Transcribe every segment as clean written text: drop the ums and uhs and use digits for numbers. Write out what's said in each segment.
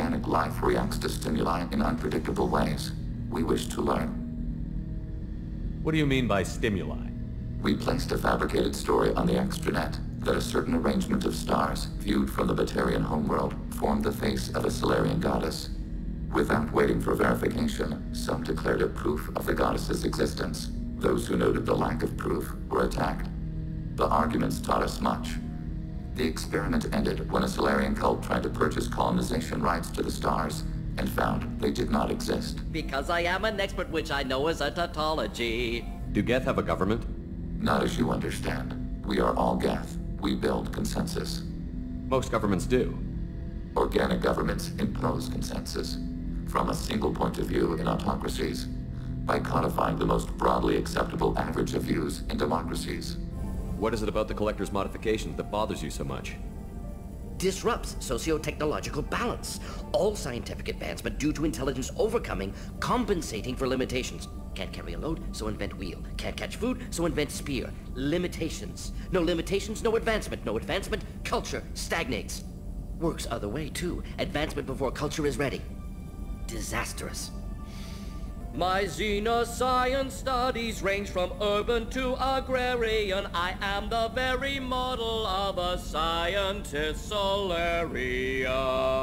organic life reacts to stimuli in unpredictable ways. We wish to learn. What do you mean by stimuli? We placed a fabricated story on the extranet that a certain arrangement of stars, viewed from the Batarian homeworld, formed the face of a Solarian goddess. Without waiting for verification, some declared it proof of the goddess's existence. Those who noted the lack of proof were attacked. The arguments taught us much. The experiment ended when a Solarian cult tried to purchase colonization rights to the stars and found they did not exist. Because I am an expert, which I know is a tautology. Do Geth have a government? Not as you understand. We are all Geth. We build consensus. Most governments do. Organic governments impose consensus from a single point of view in autocracies by codifying the most broadly acceptable average of views in democracies. What is it about the Collector's modifications that bothers you so much? Disrupts socio-technological balance. All scientific advancement due to intelligence overcoming, compensating for limitations. Can't carry a load, so invent wheel. Can't catch food, so invent spear. Limitations. No limitations, no advancement. No advancement, culture stagnates. Works other way, too. Advancement before culture is ready. Disastrous. My xenoscience studies range from urban to agrarian. I am the very model of a scientist Solarian.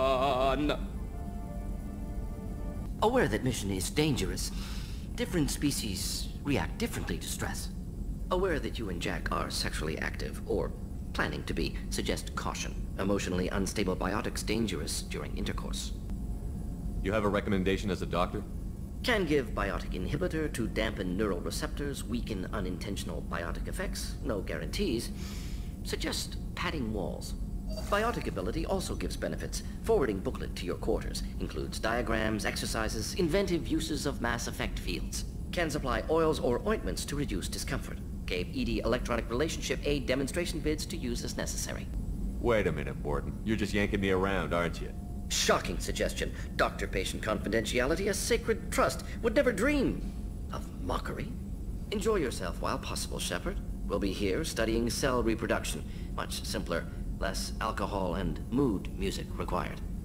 Aware that mission is dangerous, different species react differently to stress. Aware that you and Jack are sexually active, or planning to be, suggest caution. Emotionally unstable biotics dangerous during intercourse. You have a recommendation as a doctor? Can give biotic inhibitor to dampen neural receptors, weaken unintentional biotic effects. No guarantees. Suggest padding walls. Biotic ability also gives benefits. Forwarding booklet to your quarters. Includes diagrams, exercises, inventive uses of mass effect fields. Can supply oils or ointments to reduce discomfort. Gave ED electronic relationship aid demonstration vids to use as necessary. Wait a minute, Morton. You're just yanking me around, aren't you? Shocking suggestion. Doctor-patient confidentiality, a sacred trust. Would never dream of mockery. Enjoy yourself while possible, Shepard. We'll be here studying cell reproduction. Much simpler, less alcohol and mood music required.